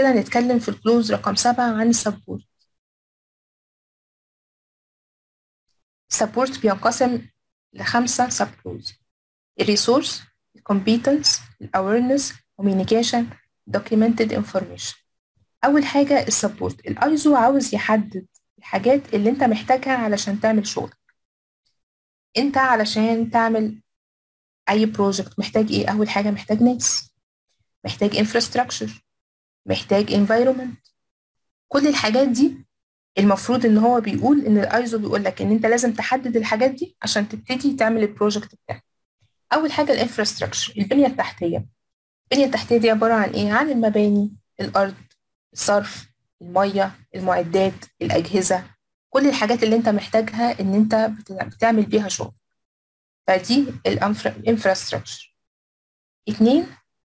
كده نتكلم في الكلوز رقم 7 عن السبورت. السبورت بينقسم ل5 سب كلوز: الريسورس، الكومبيتنس، الاويرنس، communication، documented information. اول حاجه السبورت، الايزو عاوز يحدد الحاجات اللي انت محتاجها علشان تعمل شغل. انت علشان تعمل اي بروجكت محتاج ايه؟ اول حاجه محتاج ناس، محتاج انفراستراكشر، محتاج environment. كل الحاجات دي المفروض ان هو بيقول ان الايزو بيقول لك ان انت لازم تحدد الحاجات دي عشان تبتدي تعمل البروجكت بتاعك. اول حاجه الانفراستراكشر، البنيه التحتيه. البنيه التحتيه دي عباره عن ايه؟ عن المباني، الارض، الصرف، الميه، المعدات، الاجهزه، كل الحاجات اللي انت محتاجها ان انت بتعمل بيها شغل. فدي الانفراستراكشر. 2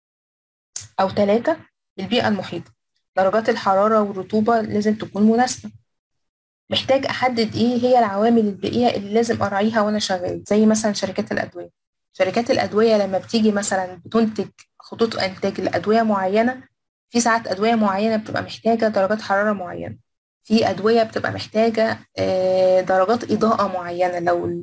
او 3 البيئه المحيطه، درجات الحراره والرطوبه لازم تكون مناسبه. محتاج احدد ايه هي العوامل البيئيه اللي لازم اراعيها وانا شغال، زي مثلا شركات الادويه. شركات الادويه لما بتيجي مثلا بتنتج خطوط انتاج لادويه معينه، في ساعات ادويه معينه بتبقى محتاجه درجات حراره معينه، في ادويه بتبقى محتاجه درجات اضاءه معينه.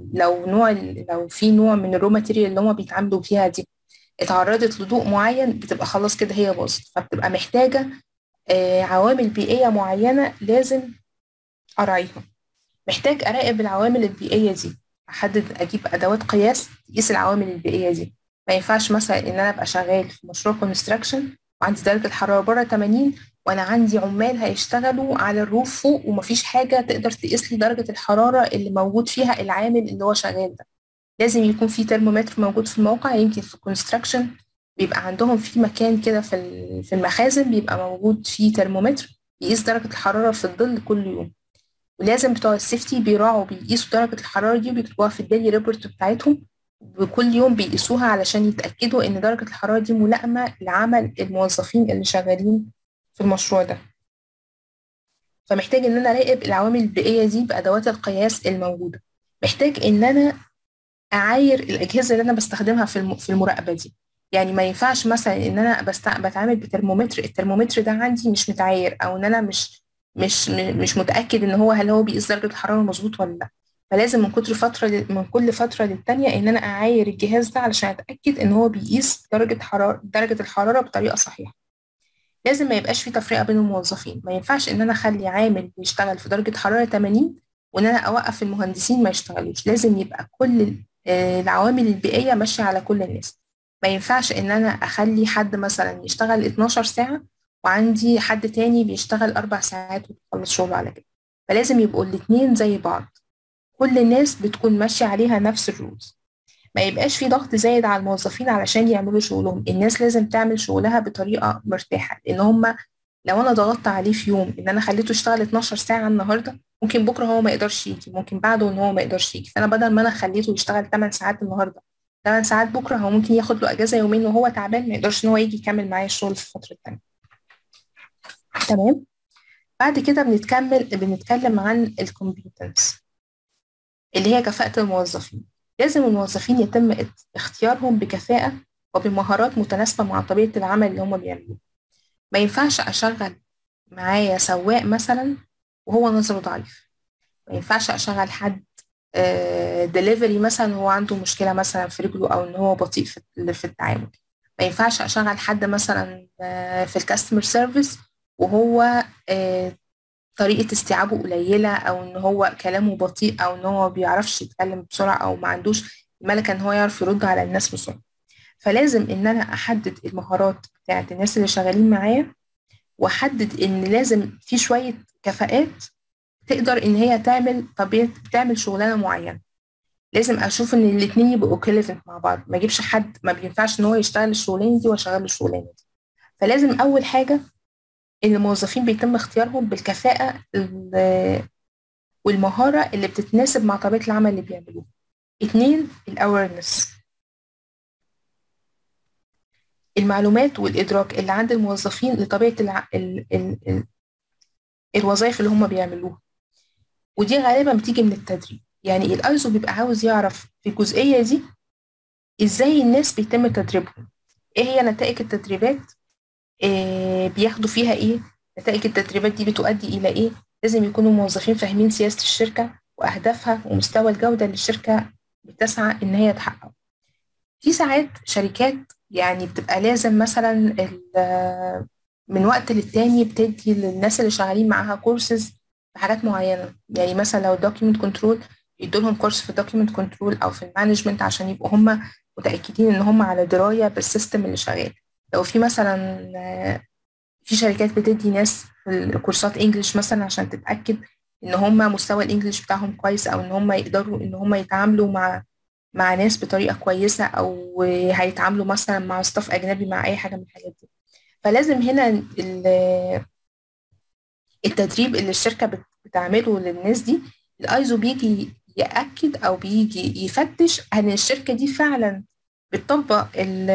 لو في نوع من الرو ماتيريال اللي هم بيتعاملوا فيها دي اتعرضت لضوء معين، بتبقى خلاص كده هي باظت، فبتبقى محتاجه عوامل بيئيه معينه لازم اراعيها. محتاج أراقب العوامل البيئية دي، أجيب أدوات قياس تقيس العوامل البيئية دي. ما ينفعش مثلا إن أنا أبقى شغال في مشروع كونستراكشن وعندي درجة الحرارة بره 80 وأنا عندي عمال هيشتغلوا على الروف فوق ومفيش حاجة تقدر تقيس لي درجة الحرارة اللي موجود فيها العامل اللي هو شغال ده. لازم يكون في ترمومتر موجود في الموقع. يمكن في الكونستراكشن بيبقى عندهم في مكان كده في المخازن بيبقى موجود فيه ترمومتر يقيس درجة الحرارة في الظل كل يوم. ولازم بتوع السيفتي بيراعوا بيقيسوا درجة الحرارة دي وبيكتبوها في الديلي ريبورت بتاعتهم، وكل يوم بيقيسوها علشان يتأكدوا إن درجة الحرارة دي ملائمة لعمل الموظفين اللي شغالين في المشروع ده. فمحتاج إن أنا أراقب العوامل البيئية دي بأدوات القياس الموجودة. محتاج إن أنا أعاير الأجهزة اللي أنا بستخدمها في المراقبة دي. يعني ما ينفعش مثلا إن أنا بتعامل بترمومتر، الترمومتر ده عندي مش متعاير، أو إن أنا مش متأكد إن هل هو بيقيس درجة الحرارة مظبوط ولا لأ. فلازم من كل فترة للتانية إن أنا أعاير الجهاز ده علشان أتأكد إن هو بيقيس درجة الحرارة بطريقة صحيحة. لازم ما يبقاش في تفرقة بين الموظفين. ما ينفعش إن أنا أخلي عامل يشتغل في درجة حرارة 80 وإن أنا أوقف المهندسين ما يشتغلوش. لازم يبقى كل العوامل البيئية ماشية على كل الناس. ما ينفعش إن أنا أخلي حد مثلا يشتغل 12 ساعة وعندي حد تاني بيشتغل 4 ساعات ويخلص شغله على كده. فلازم يبقوا الاتنين زي بعض، كل الناس بتكون ماشية عليها نفس الرولز. ما يبقاش في ضغط زايد على الموظفين علشان يعملوا شغلهم. الناس لازم تعمل شغلها بطريقة مرتاحة، لأن هما لو أنا ضغطت عليه في يوم إن أنا خليته يشتغل 12 ساعة النهاردة، ممكن بكرة هو ما يقدرش يجي، ممكن بعده إن هو ما يقدرش يجي. فأنا بدل ما أنا خليته يشتغل 8 ساعات النهاردة 8 ساعات بكرة، هو ممكن ياخد له أجازة يومين وهو تعبان ما يقدرش إن هو يجي يكمل معايا الشغل في الفترة التانية. تمام. بعد كده بنتكلم عن الكومبيتنس اللي هي كفاءة الموظفين. لازم الموظفين يتم اختيارهم بكفاءة وبمهارات متناسبة مع طبيعة العمل اللي هم بيعملوه. ما ينفعش أشغل معايا سواق مثلا وهو نظره ضعيف. ما ينفعش أشغل حد دليفري مثلا وهو عنده مشكلة مثلا في رجله أو إن هو بطيء في التعامل. ما ينفعش أشغل حد مثلا في الكاستمر سيرفيس وهو طريقة استيعابه قليلة، أو إن هو كلامه بطيء، أو إن هو ما بيعرفش يتكلم بسرعة، أو ما عندوش الملكة إن هو يعرف يرد على الناس بسرعة. فلازم إن أنا أحدد المهارات بتاعت الناس اللي شغالين معايا، وأحدد إن لازم في شوية كفاءات تقدر إن هي تعمل شغلانة معينة. لازم أشوف إن الاتنين يبقوا equivalent مع بعض. ما أجيبش حد ما بينفعش إن هو يشتغل الشغلانة دي وأشغل الشغلانة دي. فلازم أول حاجة إن الموظفين بيتم اختيارهم بالكفاءة والمهارة اللي بتتناسب مع طبيعة العمل اللي بيعملوه. 2 الأويرنس، المعلومات والإدراك اللي عند الموظفين لطبيعة الوظائف اللي هم بيعملوها، ودي غالبا بتيجي من التدريب. يعني الايزو بيبقى عاوز يعرف في الجزئية دي ازاي الناس بيتم تدريبهم، ايه هي نتائج التدريبات، بياخدوا فيها ايه، نتائج التدريبات دي بتؤدي الى ايه. لازم يكونوا موظفين فاهمين سياسة الشركة واهدافها ومستوى الجودة اللي الشركة بتسعى ان هي تحققه. في ساعات شركات يعني بتبقى لازم مثلا من وقت للتاني بتدي للناس اللي شغالين معاها كورسز في حاجات معينة. يعني مثلا لو دوكيمنت كنترول يدوا لهم كورس في الدوكيمنت كنترول او في المانجمنت عشان يبقوا هم متأكدين ان هم على دراية بالسيستم اللي شغال. لو في مثلا في شركات بتدي ناس كورسات انجليش مثلا عشان تتأكد ان هم مستوى الانجليش بتاعهم كويس، او ان هم يقدروا ان هم يتعاملوا مع ناس بطريقة كويسة، او هيتعاملوا مثلا مع ستاف اجنبي، مع اي حاجة من الحاجات دي. فلازم هنا التدريب اللي الشركة بتعمله للناس دي، الايزو بيجي يأكد او بيجي يفتش ان الشركة دي فعلا بتطبق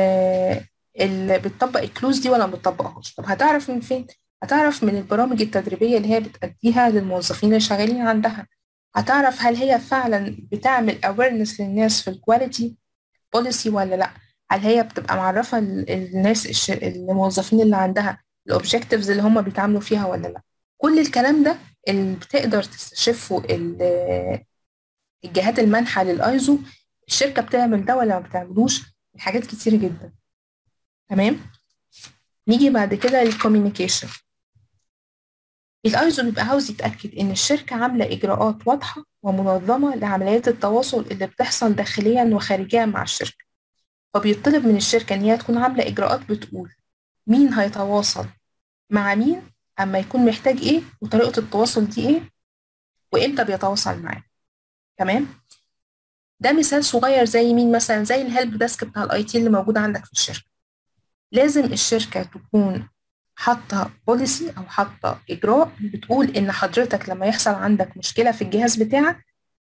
بتطبق الكلوز دي ولا ما بتطبقهاش. طب هتعرف من فين؟ هتعرف من البرامج التدريبية اللي هي بتأديها للموظفين اللي شغالين عندها. هتعرف هل هي فعلا بتعمل awareness للناس في الكواليتي بوليسي ولا لا. هل هي بتبقى معرفة الناس الموظفين اللي عندها الاوبجكتيفز اللي هم بيتعاملوا فيها ولا لا. كل الكلام ده اللي بتقدر تستشفه الجهات المانحة للايزو. الشركة بتعمل ده ولا ما بتعملوش؟ حاجات كتير جدا. تمام. نيجي بعد كده للكوميونيكيشن. الايزو بيبقى عاوز يتأكد ان الشركة عاملة اجراءات واضحة ومنظمة لعمليات التواصل اللي بتحصل داخليا وخارجيا مع الشركة. فبيطلب من الشركة ان هي تكون عاملة اجراءات بتقول مين هيتواصل مع مين، اما يكون محتاج ايه، وطريقة التواصل دي ايه، وامتى بيتواصل معاه. تمام. ده مثال صغير زي مين مثلا، زي الهيلب ديسك بتاع الاي تي اللي موجود عندك في الشركة. لازم الشركة تكون حاطة بوليسي أو حاطة إجراء بتقول إن حضرتك لما يحصل عندك مشكلة في الجهاز بتاعك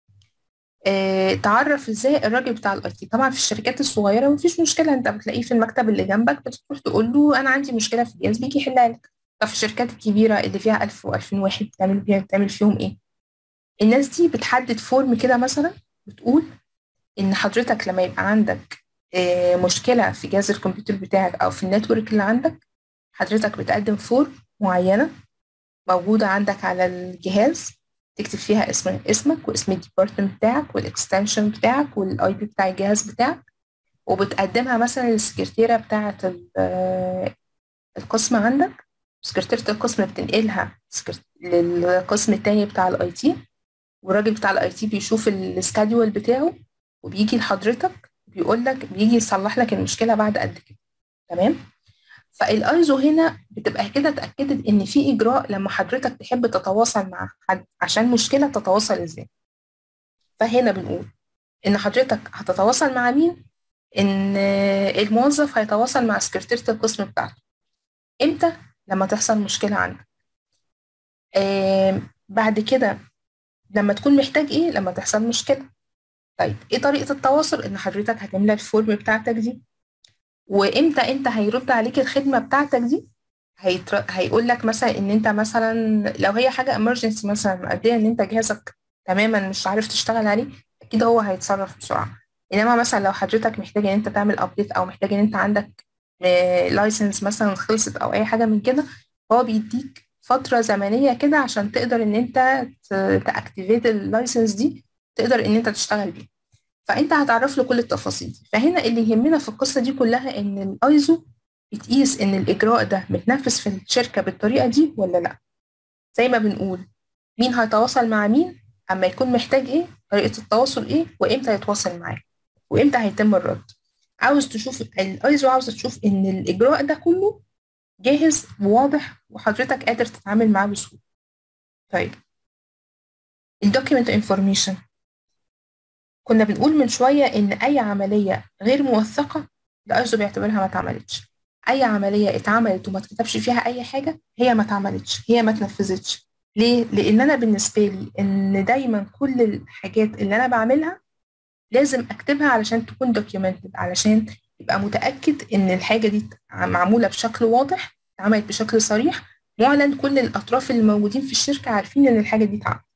تعرف إزاي الراجل بتاع الأي تي. طبعا في الشركات الصغيرة مفيش مشكلة، أنت بتلاقيه في المكتب اللي جنبك، بتروح تقول له أنا عندي مشكلة في الجهاز بيجي يحلها لك. طب في الشركات الكبيرة اللي فيها 1000 و2000 واحد بتعمل فيهم إيه؟ الناس دي بتحدد فورم كده مثلا بتقول إن حضرتك لما يبقى عندك مشكلة في جهاز الكمبيوتر بتاعك أو في النتورك اللي عندك، حضرتك بتقدم فورم معينة موجودة عندك على الجهاز، تكتب فيها اسمك واسم الديبارتمنت بتاعك والاكستنشن بتاعك والاي بي بتاع الجهاز بتاعك، وبتقدمها مثلا للسكرتيرة بتاعة القسم عندك. سكرتيرة القسم بتنقلها للقسم التاني بتاع الاي تي، والراجل بتاع الاي تي بيشوف السكادول بتاعه وبيجي لحضرتك بيقول لك، بيجي يصلح لك المشكلة بعد قد كده. تمام. فالايزو هنا بتبقى كده اتاكدت ان في اجراء لما حضرتك تحب تتواصل مع حد عشان مشكله تتواصل ازاي. فهنا بنقول ان حضرتك هتتواصل مع مين، ان الموظف هيتواصل مع سكرتيرة القسم بتاعته. امتى؟ لما تحصل مشكله عندك. بعد كده لما تكون محتاج ايه، لما تحصل مشكله. طيب ايه طريقه التواصل؟ ان حضرتك هتملى الفورم بتاعتك دي. وامتى انت هيرد عليك الخدمه بتاعتك دي؟ هيقول لك مثلا ان انت مثلا لو هي حاجه امرجنسي مثلا مؤديه ان انت جهازك تماما مش عارف تشتغل عليه، اكيد هو هيتصرف بسرعه. انما مثلا لو حضرتك محتاج ان انت تعمل ابديت، او محتاج ان انت عندك لايسنس مثلا خلصت او اي حاجه من كده، هو بيديك فتره زمنيه كده عشان تقدر ان انت تاكتيفيت اللايسنس دي، تقدر ان انت تشتغل بيه. فانت هتعرف له كل التفاصيل دي. فهنا اللي يهمنا في القصه دي كلها ان الايزو بتقيس ان الاجراء ده متنفذ في الشركه بالطريقه دي ولا لا. زي ما بنقول مين هيتواصل مع مين، اما يكون محتاج ايه، طريقه التواصل ايه، وامتى يتواصل معاه، وامتى هيتم الرد. عاوز تشوف الايزو، عاوز تشوف ان الاجراء ده كله جاهز وواضح وحضرتك قادر تتعامل معاه بسهوله. طيب الدوكيمنت انفورميشن، كنا بنقول من شوية إن أي عملية غير موثقة الأيزو بيعتبرها ما اتعملتش. أي عملية اتعملت وما اتكتبش فيها أي حاجة هي ما اتعملتش، هي ما اتنفذتش. ليه؟ لأن أنا بالنسبة لي إن دايما كل الحاجات اللي أنا بعملها لازم أكتبها علشان تكون documented، علشان يبقى متأكد إن الحاجة دي معمولة بشكل واضح، اتعملت بشكل صريح، معلن، كل الأطراف اللي موجودين في الشركة عارفين إن الحاجة دي اتعملت.